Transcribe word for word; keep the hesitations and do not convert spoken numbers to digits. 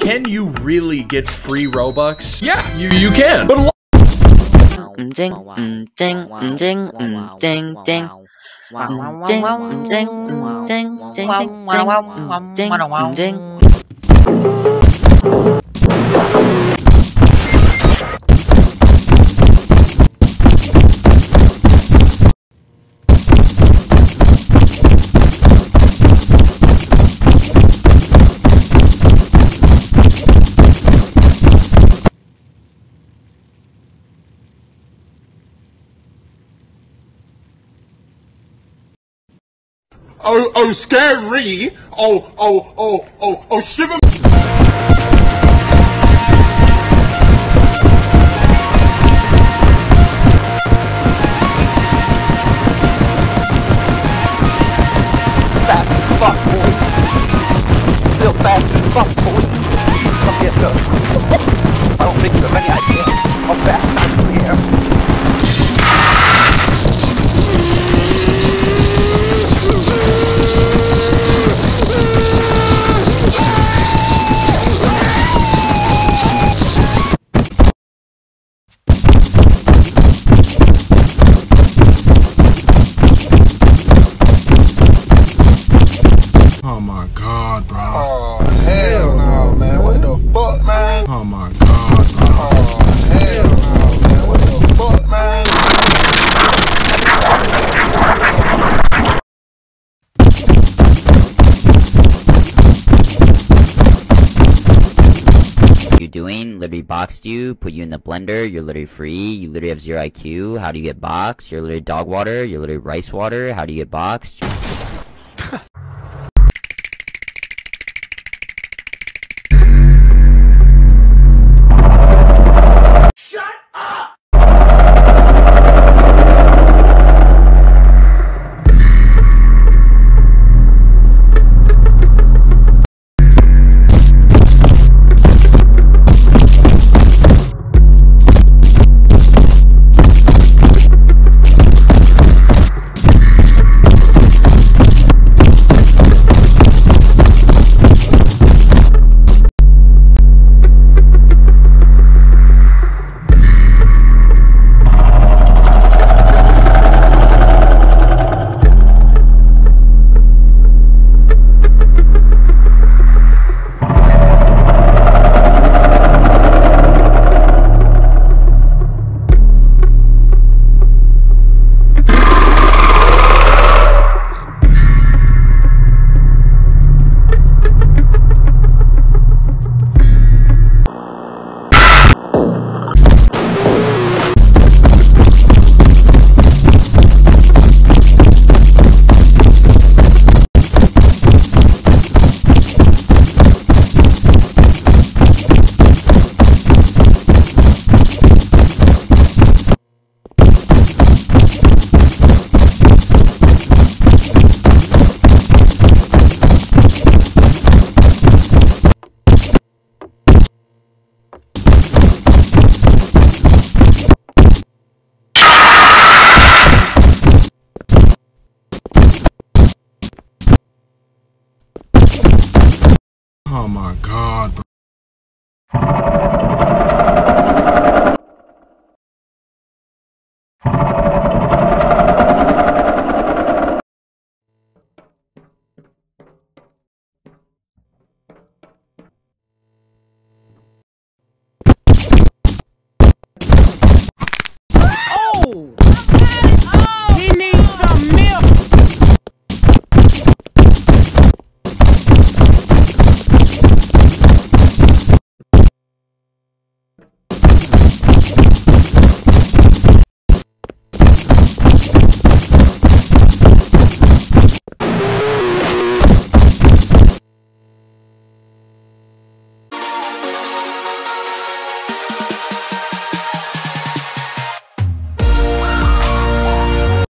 can you really get free Robux? Yeah, you, you can. But a lot Ding, mm, ding, mm, ding, mm, ding, ding. Mm, ding, mm, ding, mm, ding, ding, ding, mm, ding, mm, ding. Oh, oh, scary! Oh, oh, oh, oh, oh, shiver! Fast as fuck, boy. Still fast as fuck, boy. Come here, sir. I don't think you have any idea how fast I am here. Oh my god, bro. Oh, hell no, man. What the fuck, man? Oh my god, bro. Oh, hell no, man. What the fuck, man? You're doing literally boxed you, put you in the blender, you're literally free, you literally have zero I Q, how do you get boxed? You're literally dog water, you're literally rice water, how do you get boxed? Oh my god, bro.